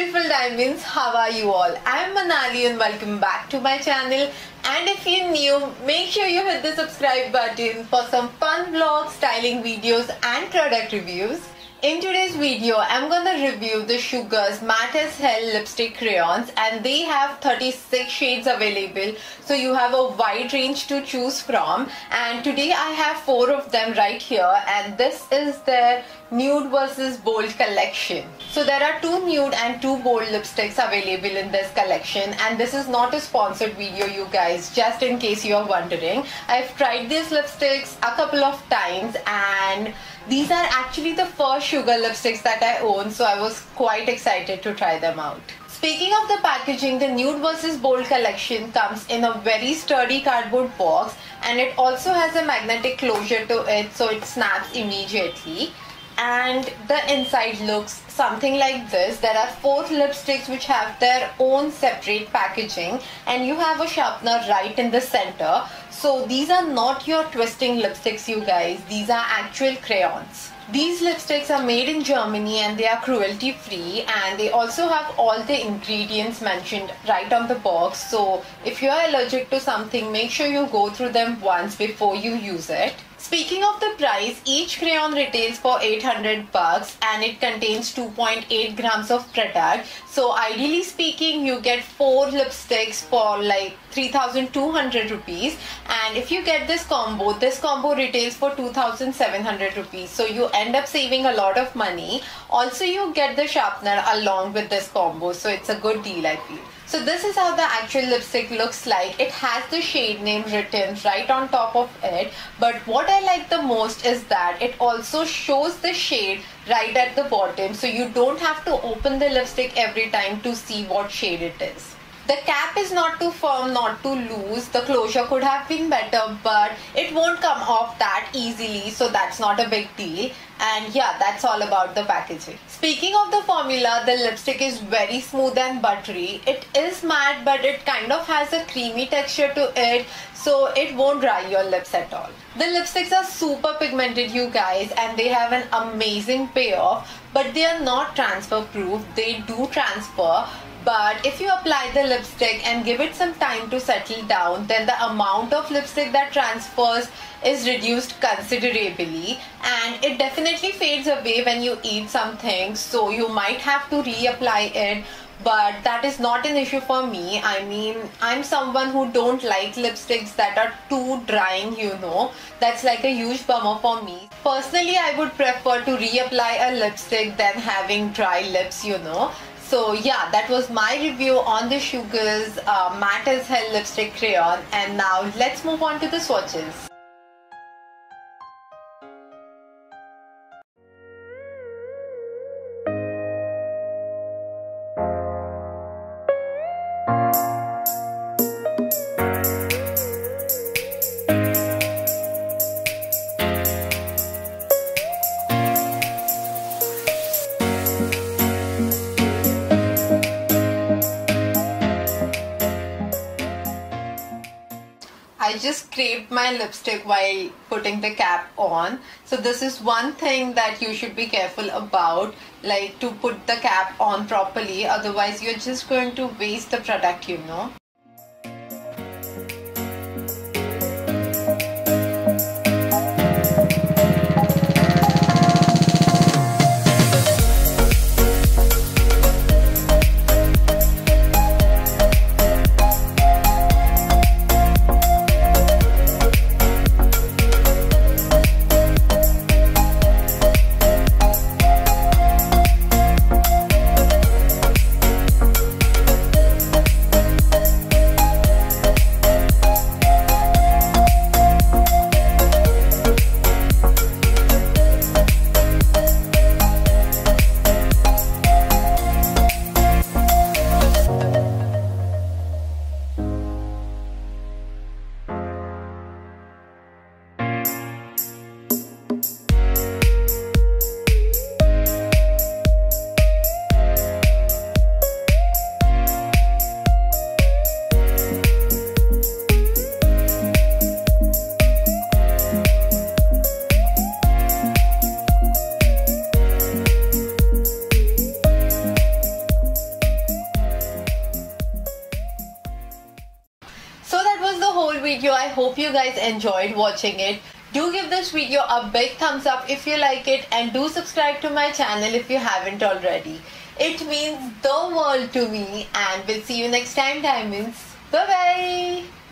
beautiful diamonds, how are you all? I am Manali and welcome back to my channel. And if you're new, make sure you hit the subscribe button for some fun vlogs, styling videos and product reviews. In today's video, I'm gonna review the Sugar's Matte as Hell lipstick crayons, and they have 36 shades available, so you have a wide range to choose from. And today I have 4 of them right here, and this is their nude versus bold collection. So there are 2 nude and 2 bold lipsticks available in this collection, and this is not a sponsored video, you guys, just in case you are wondering. I've tried these lipsticks a couple of times, and these are actually the first Sugar lipsticks that I own, so I was quite excited to try them out. Speaking of the packaging, the nude versus bold collection comes in a very sturdy cardboard box, and it also has a magnetic closure to it, so it snaps immediately. And the inside looks something like this. There are 4 lipsticks which have their own separate packaging, and you have a sharpener right in the center. So these are not your twisting lipsticks, you guys. These are actual crayons. These lipsticks are made in Germany and they are cruelty free, and they also have all the ingredients mentioned right on the box. So if you are allergic to something, make sure you go through them once before you use it. Speaking of the price, each crayon retails for 800 bucks and it contains 2.8 grams of product. So ideally speaking, you get 4 lipsticks for like 3,200 rupees, and if you get this combo retails for 2,700 rupees. So you end up saving a lot of money. Also, you get the sharpener along with this combo, so it's a good deal, I feel. So this is how the actual lipstick looks like. It has the shade name written right on top of it, but what I like the most is that it also shows the shade right at the bottom, so you don't have to open the lipstick every time to see what shade it is. The cap is not too firm, not too loose. The closure could have been better, but it won't come off that easily, so that's not a big deal. And yeah, that's all about the packaging. Speaking of the formula, the lipstick is very smooth and buttery. It is matte, but it kind of has a creamy texture to it, so it won't dry your lips at all. The lipsticks are super pigmented, you guys, and they have an amazing payoff, but they are not transfer proof. They do transfer, but if you apply the lipstick and give it some time to settle down, then the amount of lipstick that transfers is reduced considerably, and it definitely fades away when you eat something, so you might have to reapply it, but that is not an issue for me. I mean, I'm someone who don't like lipsticks that are too drying, you know. That's like a huge bummer for me. Personally, I would prefer to reapply a lipstick than having dry lips, you know. So yeah, that was my review on the Sugar's Matte as Hell lipstick crayon, and now let's move on to the swatches. I just scraped my lipstick while putting the cap on. So this is one thing that you should be careful about, like to put the cap on properly, otherwise you're just going to waste the product, you know. video. I hope you guys enjoyed watching it. Do give this video a big thumbs up if you like it, and do subscribe to my channel if you haven't already. It means the world to me, and we'll see you next time, diamonds. Bye bye.